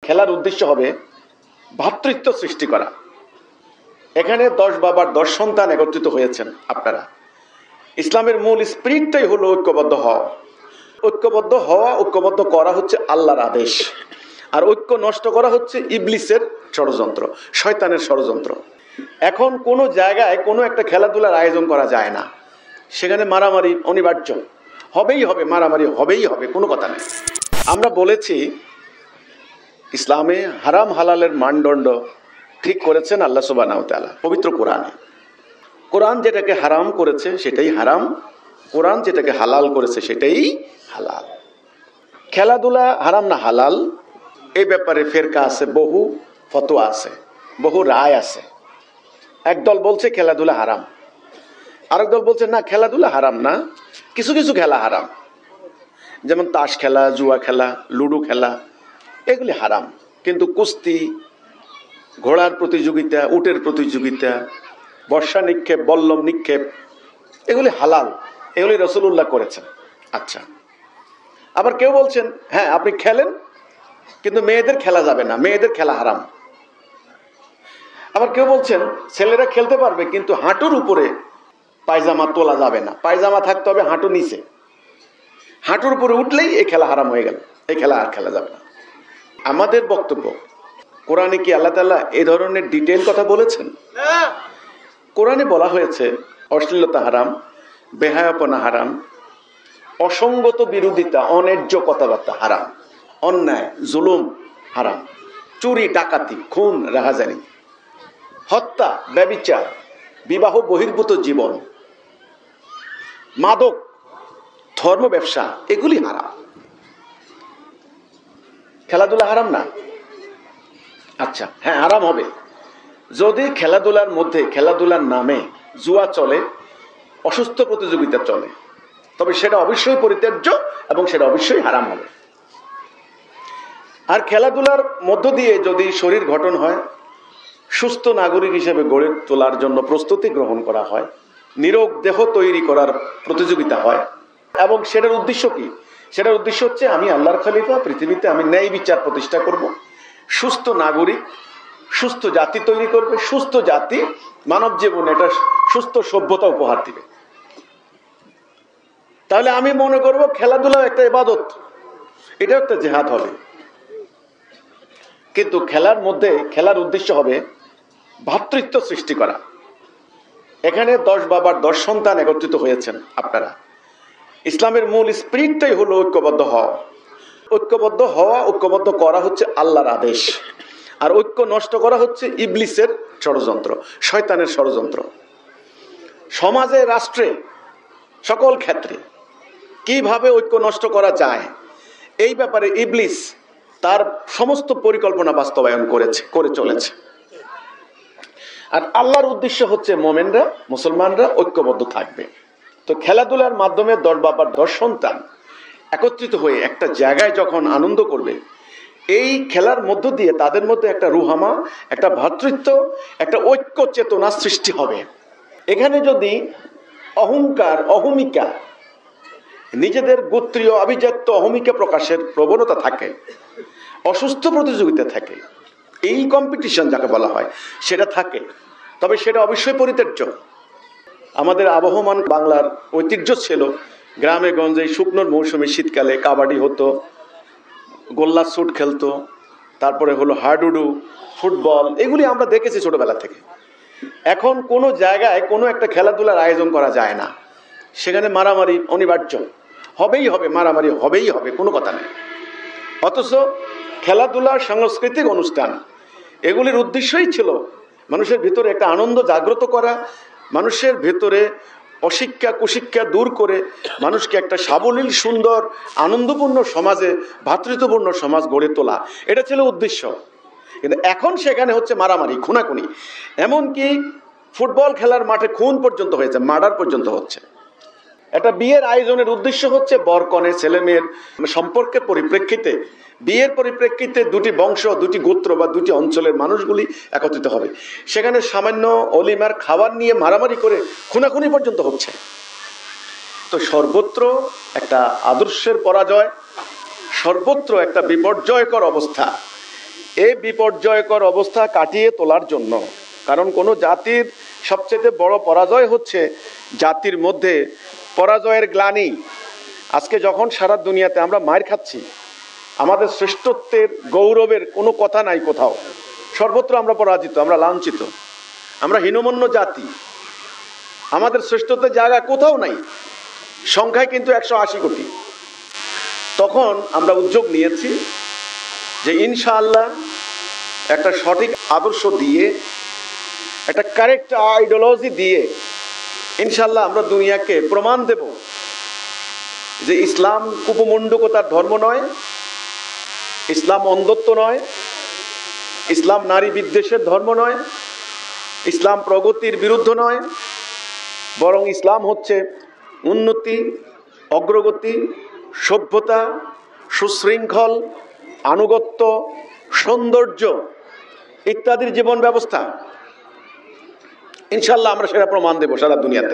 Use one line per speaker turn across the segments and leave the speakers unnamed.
খেলার উদ্দেশ্য হবে ভ্রাতৃত্ব সৃষ্টি করা। এখানে 10 বাবার 10 সন্তান একত্রিত হয়েছেন আপনারা। ইসলামের মূল স্পিরিটটাই হলো ঐক্যবদ্ধ হওয়া। ঐক্যবদ্ধ হওয়া, ঐক্যবদ্ধ করা হচ্ছে আল্লাহর আদেশ, আর ঐক্য নষ্ট করা হচ্ছে ইবলিসের ষড়যন্ত্র, শয়তানের ষড়যন্ত্র। এখন কোনো জায়গায় কোনো একটা খেলাধুলার আয়োজন করা যায় না, সেখানে মারামারি অনিবার্য, হবেই হবে, মারামারি হবেই হবে, কোনো কথা নেই। আমরা বলেছি ইসলামে হারাম হালালের মানদণ্ড ঠিক করেছেন আল্লাহ সুবহানাহু ওয়া তাআলা পবিত্র কোরআনে। কোরআন যেটাকে হারাম করেছে সেটাই হারাম, কোরআন যেটাকে হালাল করেছে সেটাই হালাল। খেলাধুলা হারাম না হালাল এই ব্যাপারে ফেরকা আছে, বহু ফতোয়া আছে, বহু রায় আছে। একদল বলছে খেলাধুলা হারাম, আরেক দল বলছে না খেলাধুলা হারাম না, কিছু কিছু খেলা হারাম, যেমন তাস খেলা, জুয়া খেলা, লুডো খেলা, এগুলি হারাম। কিন্তু কুস্তি, ঘোড়ার প্রতিযোগিতা, উটের প্রতিযোগিতা, বর্ষা নিক্ষেপ, বল্লম নিক্ষেপ, এগুলি হালাল, এগুলি রাসূলুল্লাহ করেছেন। আচ্ছা, আবার কেউ বলছেন হ্যাঁ আপনি খেলেন কিন্তু মেয়েদের খেলা যাবে না, মেয়েদের খেলা হারাম। আবার কেউ বলছেন ছেলেরা খেলতে পারবে কিন্তু হাঁটুর উপরে পায়জামা তোলা যাবে না, পায়জামা থাকতে হবে হাঁটু নিচে, হাঁটুর উপরে উঠলেই এই খেলা হারাম হয়ে গেল, এই খেলা আর খেলা যাবে না। আমাদের বক্তব্য, কোরআনে কি আল্লাহ তাআলা এই ধরনের ডিটেইল কথা বলেছেন? কোরআনে বলা হয়েছে অশ্লীলতা হারাম, বেহায়াপনা হারাম, অসঙ্গত বিরোধিতা, অন্যায্য কথাবার্তা হারাম, অন্যায় জুলুম হারাম, চুরি ডাকাতি, খুন রাহাজানি, হত্যা, ব্যভিচার, বিবাহ বহির্ভূত জীবন, মাদক, ধর্ম ব্যবসা, এগুলি হারাম। খেলাধুলা হারাম না? আচ্ছা, হ্যাঁ হারাম হবে যদি খেলাধুলার মধ্যে, খেলাধুলার নামে জুয়া চলে, অসুস্থ প্রতিযোগিতা চলে, তবে সেটা অবশ্যই পরিত্যাজ্য এবং সেটা অবশ্যই হারাম হবে। আর খেলাধুলার মধ্য দিয়ে যদি শরীর গঠন হয়, সুস্থ নাগরিক হিসেবে গড়ে তোলার জন্য প্রস্তুতি গ্রহণ করা হয়, নিরোগ দেহ তৈরি করার প্রতিযোগিতা হয়, এবং সেটার উদ্দেশ্য কি? সেটার উদ্দেশ্য হচ্ছে আমি আল্লাহর খলিফা, পৃথিবীতে আমি ন্যায় বিচার প্রতিষ্ঠা করব, সুস্থ নাগরিক, সুস্থ জাতি তৈরি করবে, সুস্থ জাতি মানব জীবনে একটা সুস্থ সভ্যতা উপহার দিবে। তাহলে আমি মনে করব খেলাধুলা একটা ইবাদত, এটা একটা জিহাদ হবে। কিন্তু খেলার মধ্যে, খেলার উদ্দেশ্য হবে ভ্রাতৃত্ব সৃষ্টি করা। এখানে 10 বাবার 10 সন্তান একত্রিত হয়েছেন আপনারা। ইসলামের মূল স্পিরিটটাই হলো ঐক্যবদ্ধ হওয়া। ঐক্যবদ্ধ হওয়া, ঐক্যবদ্ধ করা হচ্ছে আল্লাহর আদেশ, আর ঐক্য নষ্ট করা হচ্ছে ইবলিসের ষড়যন্ত্র, শয়তানের ষড়যন্ত্র। সমাজে, রাষ্ট্রে, সকল ক্ষেত্রে কিভাবে ঐক্য নষ্ট করা যায় এই ব্যাপারে ইবলিস তার সমস্ত পরিকল্পনা বাস্তবায়ন করে চলেছে। আর আল্লাহর উদ্দেশ্য হচ্ছে মোমেনরা, মুসলমানরা ঐক্যবদ্ধ থাকবে। তো খেলাধুলার মাধ্যমে 10 বাবার 10 সন্তান একত্রিত হয়ে একটা জায়গায় যখন আনন্দ করবে, এই খেলার মধ্য দিয়ে তাদের মধ্যে একটা রুহামা, একটা ভ্রাতৃত্ব, একটা ঐক্য চেতনা সৃষ্টি হবে। এখানে যদি অহংকার, অহমিকা, নিজেদের গোত্রীয় আভিজাত্য অহমিকা প্রকাশের প্রবণতা থাকে, অসুস্থ প্রতিযোগিতা থাকে, এই কম্পিটিশন যাকে বলা হয় সেটা থাকে, তবে সেটা অবশ্যই পরিত্যাজ্য। আমাদের আবহমান বাংলার ঐতিহ্য ছিল গ্রামে গঞ্জে শুকনোর মৌসুমে শীতকালে কাবাডি হতো, গোল্লা শুট খেলতো, তারপরে হলো হাডুডু, ফুটবল, এগুলি আমরা দেখেছি ছোটবেলা থেকে। এখন কোনো জায়গায় কোনো একটা খেলাধুলার আয়োজন করা যায় না, সেখানে মারামারি অনিবার্য, হবেই হবে, মারামারি হবেই হবে, কোনো কথা নেই। অথচ খেলাধুলা, সাংস্কৃতিক অনুষ্ঠান, এগুলির উদ্দেশ্যই ছিল মানুষের ভিতরে একটা আনন্দ জাগ্রত করা, মানুষের ভেতরে অশিক্ষা কুশিক্ষা দূর করে মানুষকে একটা সাবলীল, সুন্দর, আনন্দপূর্ণ সমাজে, ভ্রাতৃত্বপূর্ণ সমাজ গড়ে তোলা, এটা ছিল উদ্দেশ্য। কিন্তু এখন সেখানে হচ্ছে মারামারি, খুনাখুনি, এমনকি ফুটবল খেলার মাঠে খুন পর্যন্ত হয়েছে, মার্ডার পর্যন্ত হচ্ছে। একটা বিয়ের আয়োজনের উদ্দেশ্য হচ্ছে বরকনে ছেলে মেয়ের সম্পর্কের পরিপ্রেক্ষিতে, বিয়ের পরিপ্রেক্ষিতে দুটি বংশ, দুটি গোত্র বা দুটি অঞ্চলের মানুষগুলি একত্রিত হবে, সেখানে সামান্য অলিমার খাবার নিয়ে মারামারি করে খুনাখুনি পর্যন্ত হচ্ছে। তো সর্বত্র একটা আদর্শের পরাজয়, সর্বত্র একটা বিপর্যয়কর অবস্থা। এই বিপর্যয়কর অবস্থা কাটিয়ে তোলার জন্য। কারণ কোনো জাতির সবচেয়ে বড় পরাজয় হচ্ছে জাতির মধ্যে পরাজয়ের গ্লানি। আজকে যখন সারা দুনিয়াতে আমরা মার খাচ্ছি, আমাদের শ্রেষ্ঠত্বের গৌরবের কোনো কথা নাই কোথাও, সর্বত্র আমরা পরাজিত, আমরা লাঞ্ছিত, আমরা হীনমন্য জাতি, আমাদের শ্রেষ্ঠত্বের জায়গা কোথাও নাই, সংখ্যায় কিন্তু 180 কোটি। তখন আমরা উদ্যোগ নিয়েছি যে ইনশাআল্লাহ একটা সঠিক আদর্শ দিয়ে, একটা কারেক্ট আইডিওলজি দিয়ে ইনশাআল্লাহ আমরা দুনিয়াকে প্রমাণ দেব যে ইসলাম কুপমণ্ডকতার ধর্ম নয়, ইসলাম অন্ধত্ব নয়, ইসলাম নারী বিদ্বেষের ধর্ম নয়, ইসলাম প্রগতির বিরুদ্ধ নয়, বরং ইসলাম হচ্ছে উন্নতি, অগ্রগতি, সভ্যতা, সুশৃঙ্খল, আনুগত্য, সৌন্দর্য ইত্যাদির জীবন ব্যবস্থা। ইনশাল্লাহ আমরা সেটা প্রমাণ দেব সারা দুনিয়াতে।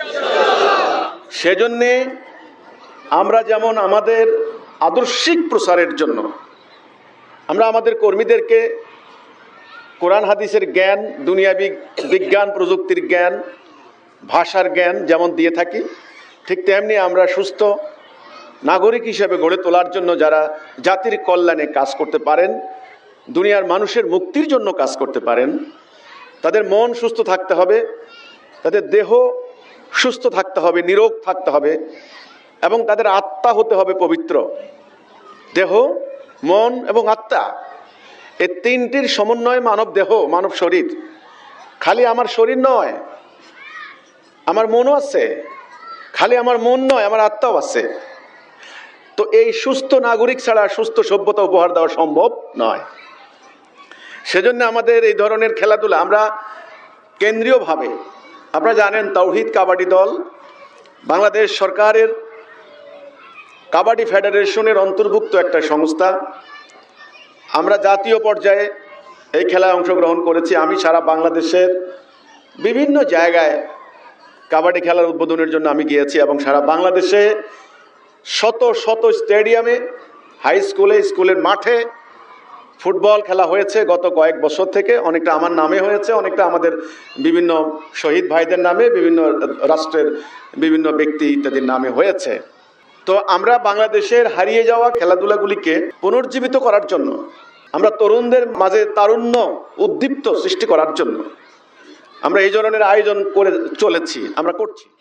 সেজন্যে আমরা যেমন আমাদের আদর্শিক প্রসারের জন্য আমরা আমাদের কর্মীদেরকে কোরআন হাদিসের জ্ঞান, দুনিয়াবি বিজ্ঞান প্রযুক্তির জ্ঞান, ভাষার জ্ঞান যেমন দিয়ে থাকি, ঠিক তেমনি আমরা সুস্থ নাগরিক হিসেবে গড়ে তোলার জন্য যারা জাতির কল্যাণে কাজ করতে পারেন, দুনিয়ার মানুষের মুক্তির জন্য কাজ করতে পারেন, তাদের মন সুস্থ থাকতে হবে, তাদের দেহ সুস্থ থাকতে হবে, নিরোগ থাকতে হবে, এবং তাদের আত্মা হতে হবে পবিত্র। দেহ, মন এবং আত্মা, এই তিনটির সমন্বয় মানব দেহ, মানব শরীর। খালি আমার শরীর নয়, আমার মনও আছে, খালি আমার মন নয়, আমার আত্মাও আছে। তো এই সুস্থ নাগরিক ছাড়া সুস্থ সভ্যতা উপহার দেওয়া সম্ভব নয়। সেজন্য আমাদের এই ধরনের খেলাধুলা আমরা কেন্দ্রীয়ভাবে, আপনারা জানেন তাওহীদ কাবাডি দল বাংলাদেশ সরকারের কাবাডি ফেডারেশনের অন্তর্ভুক্ত একটা সংস্থা। আমরা জাতীয় পর্যায়ে এই খেলায় অংশগ্রহণ করেছি। আমি সারা বাংলাদেশের বিভিন্ন জায়গায় কাবাডি খেলার উদ্বোধনের জন্য আমি গিয়েছি, এবং সারা বাংলাদেশে শত শত স্টেডিয়ামে, হাই স্কুলে, স্কুলের মাঠে ফুটবল খেলা হয়েছে গত কয়েক বছর থেকে। অনেকটা আমার নামে হয়েছে, অনেকটা আমাদের বিভিন্ন শহীদ ভাইদের নামে, বিভিন্ন রাষ্ট্রের বিভিন্ন ব্যক্তি ইত্যাদির নামে হয়েছে। তো আমরা বাংলাদেশের হারিয়ে যাওয়া খেলাধুলাগুলিকে পুনর্জীবিত করার জন্য, আমরা তরুণদের মাঝে তারুণ্য উদ্দীপ্ত সৃষ্টি করার জন্য আমরা এই ধরনের আয়োজন করে চলেছি, আমরা করছি।